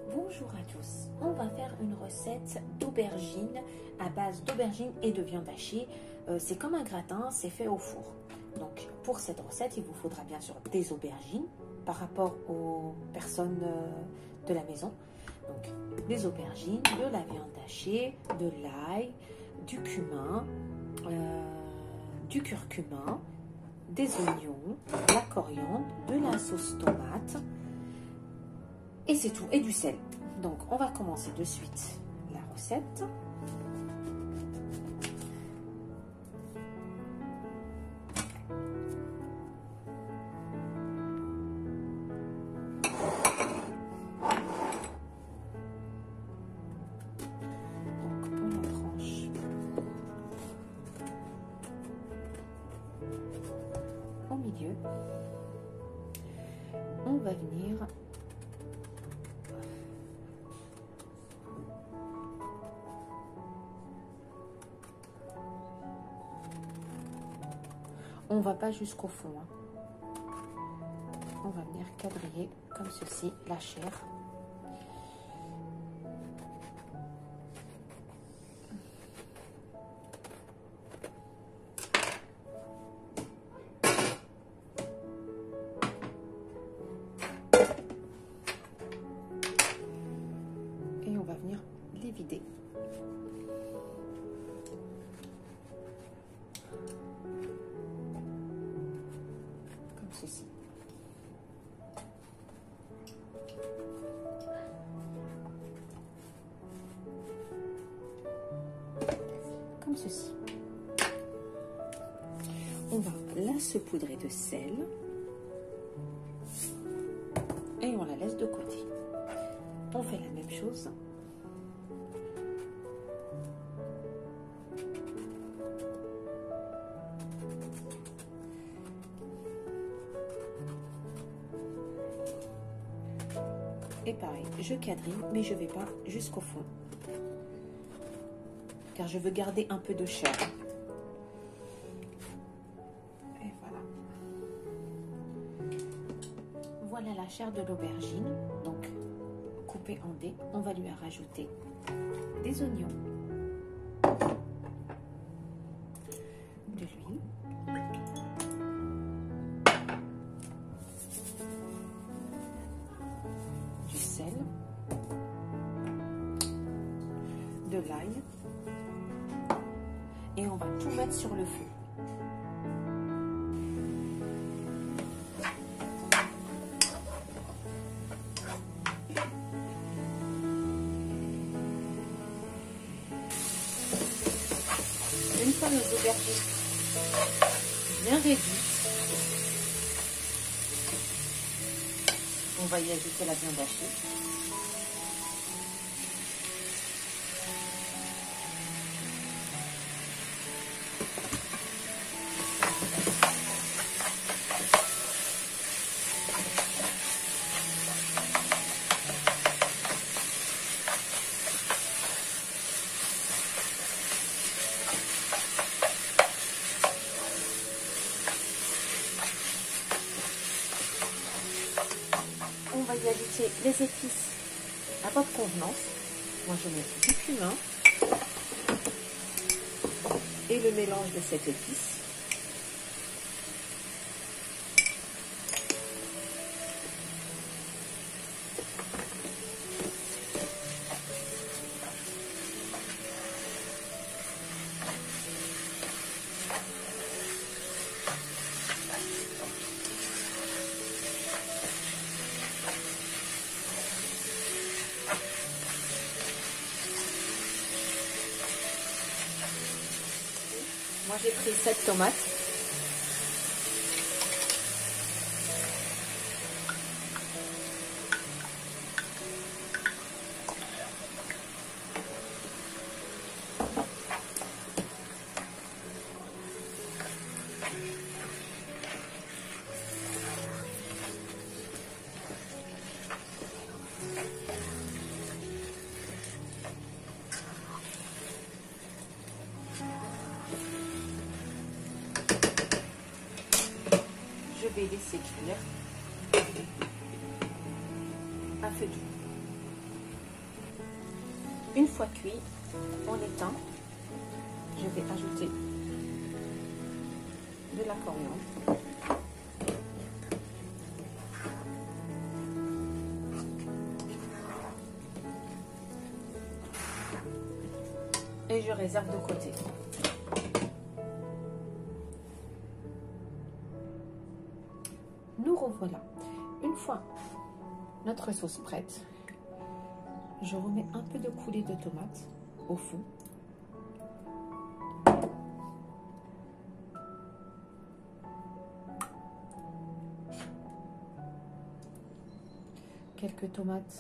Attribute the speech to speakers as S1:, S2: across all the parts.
S1: Bonjour à tous, on va faire une recette d'aubergine à base d'aubergine et de viande hachée. C'est comme un gratin, c'est fait au four. Donc pour cette recette, il vous faudra bien sûr des aubergines par rapport aux personnes de la maison. Donc des aubergines, de la viande hachée, de l'ail, du cumin, du curcuma, des oignons, de la coriandre, de la sauce tomate. Et c'est tout, et du sel. Donc, on va commencer de suite la recette. Donc, pour la tranche au milieu, on va venir on va pas jusqu'au fond, hein. On va venir quadriller comme ceci la chair. Et on va venir les vider. Ceci. Comme ceci. On va la saupoudrer de sel et on la laisse de côté. On fait la même chose. Et pareil, je quadrille, mais je ne vais pas jusqu'au fond. Car je veux garder un peu de chair. Et voilà. Voilà la chair de l'aubergine. Donc, coupée en dés. On va lui rajouter des oignons, de l'huile, du sel, de l'ail, et on va tout mettre sur le feu. Une fois nos aubergines bien réduites, on va y ajouter la viande hachée. On va y ajouter les épices à votre convenance. Moi, je mets du cumin et le mélange de cette épice. Moi, j'ai pris 7 tomates. Je vais laisser cuire à feu doux. Une fois cuit, on éteint. Je vais ajouter de la coriandre. Et je réserve de côté. Nous revoilà. Une fois notre sauce prête, je remets un peu de coulée de tomate au fond. Quelques tomates.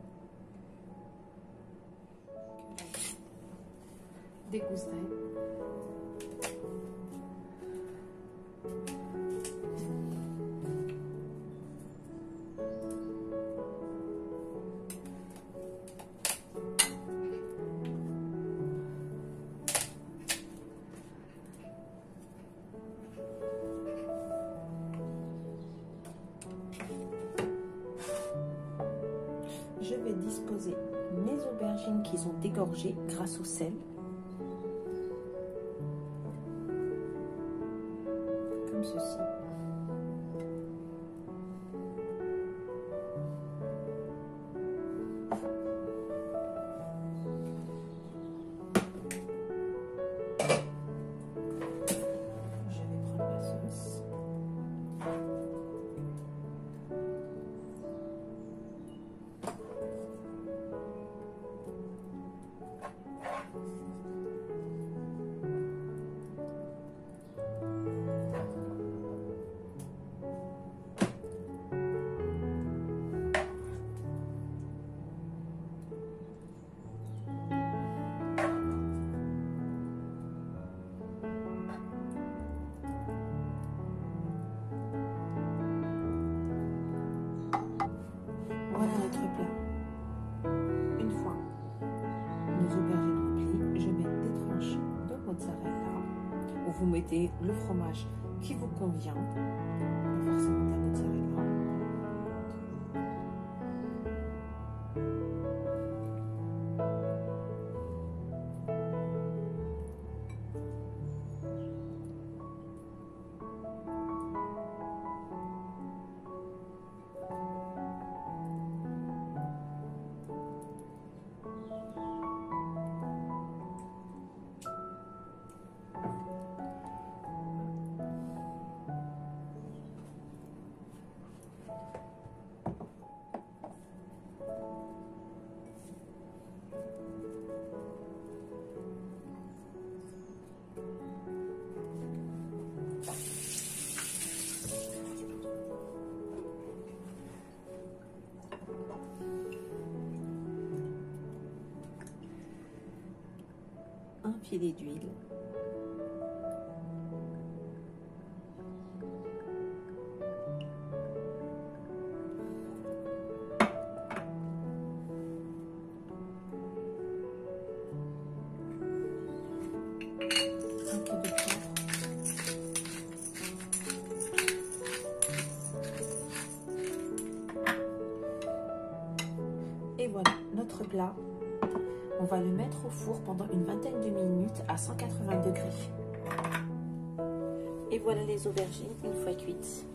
S1: Dégousser. Je vais disposer mes aubergines qui sont dégorgées grâce au sel. Comme ceci. Je vais prendre la sauce. Voilà notre plat. Une fois nos aubergines remplies, je mets des tranches de mozzarella. Où vous mettez le fromage qui vous convient, pas forcément de la mozzarella. Un filet d'huile. Un peu de poivre. Et voilà, notre plat. On va le mettre au four pendant une vingtaine de minutes à 180 degrés. Et voilà les aubergines une fois cuites.